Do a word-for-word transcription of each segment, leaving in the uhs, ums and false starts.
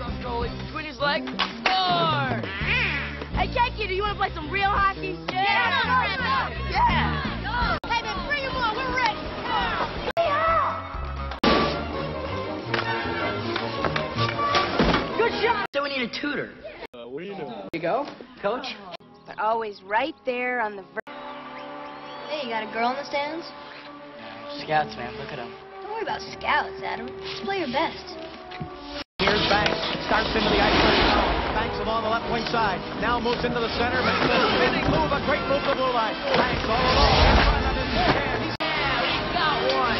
Strong goalie, between his legs, score! Hey, Jakey, do you want to play some real hockey? Yeah! Yeah! Yeah. Hey, then bring him on. We're ready. Good shot! So we need a tutor. Uh, we know. Here you go, coach. But always right there on the verge. Hey, you got a girl in the stands? Scouts, man, look at them. Don't worry about scouts, Adam. Just play your best. Here's Banks, starts into the ice right now. Banks along the left wing side, now moves into the center, makes a spinning move, a great move to the blue line. Banks all alone, in front of his hand. He's Yeah, we got one.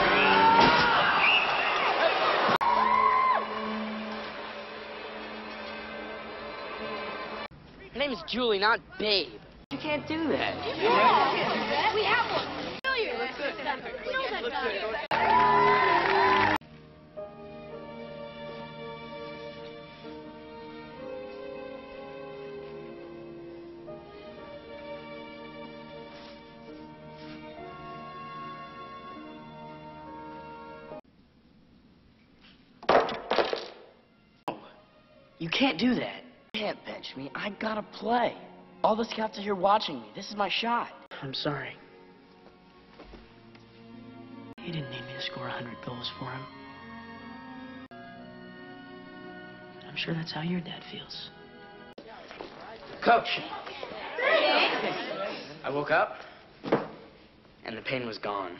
Her name is Julie, not Babe. You can't do that. Yeah. We have one. Failure. We know that guy. You can't do that. You can't bench me. I gotta play. All the scouts are here watching me. This is my shot. I'm sorry. He didn't need me to score a hundred goals for him. I'm sure that's how your dad feels. Coach! I woke up, and the pain was gone.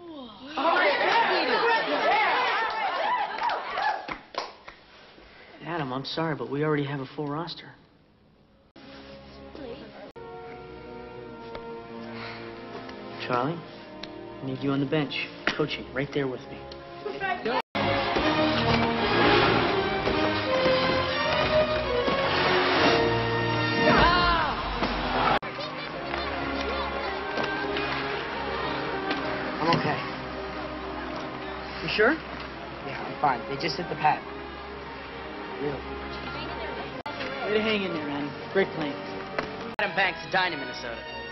Adam, I'm sorry, but we already have a full roster. Charlie, I need you on the bench, coaching, right there with me. I'm okay. You sure? Yeah, I'm fine. They just hit the pad. Really? Way to hang in there, man. Great playing. Adam Banks, Edina, Minnesota.